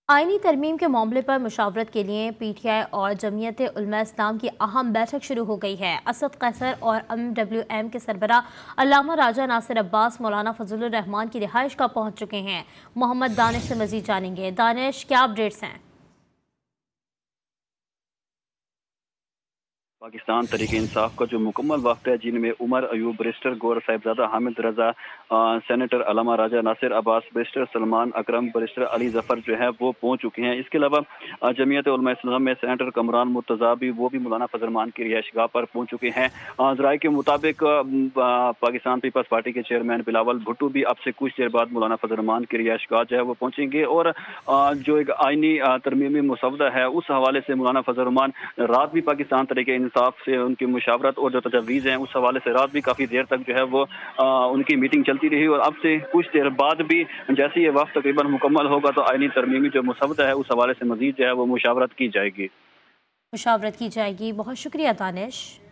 آئینی ترمیم کے معاملے پر مشاورت کے لیے پی ٹی آئی اور جمعیت علماء اسلام کی اہم بیٹھک شروع ہو گئی ہے۔ اسد قیصر اور MWM کے سربراہ علامہ راجہ ناصر عباس مولانا فضل الرحمان کی رہائش گاہ پہنچ چکے ہیں۔ محمد دانش سے مزید جانیں گے۔ دانش، کیا اپڈیٹس ہیں؟ پاکستان تحریک انصاف کا جو مکمل وفد ہے، جن میں عمر ایوب، بیرسٹر گور صاحبزادہ Hamid Raza, senator Allama Raja Nasir Abbas, barrister Salman Akram, barrister Ali Zafar جو ہے وہ پہنچ چکے ہیں۔ اس کے علاوہ جمعیت علماء اسلام میں سینیٹر کمران مرتضیٰ بھی مولانا فضل الرحمان کی رہائش گاہ پر پہنچ چکے ہیں۔ ذرائع کے مطابق پاکستان پیپلز پارٹی کے چیئرمین بلاول بھٹو بھی اب سے کچھ دیر بعد مولانا فضل الرحمان کی رہائش گاہ جو ہے وہ پہنچیں گے، اور جو ایک آئینی ترمیمی مسودہ ہے اس حوالے سے مولانا فضل الرحمان رات بھی پاکستان تحریک انصاف سے ان کی مشاورت اور جو تجاویز ہیں اس حوالے سے رات بھی کافی دیر تک جو ہے وہ ان کی میٹنگ چلتی رہی، اور اب سے کچھ دیر بعد بھی جیسے یہ وقت تقریباً مکمل ہوگا تو آئینی ترمیمی جو مسودہ ہے اس حوالے سے مزید جو ہے وہ مشاورت کی جائے گی۔ مشاورت کی جائے گی۔ بہت شکریہ دانش۔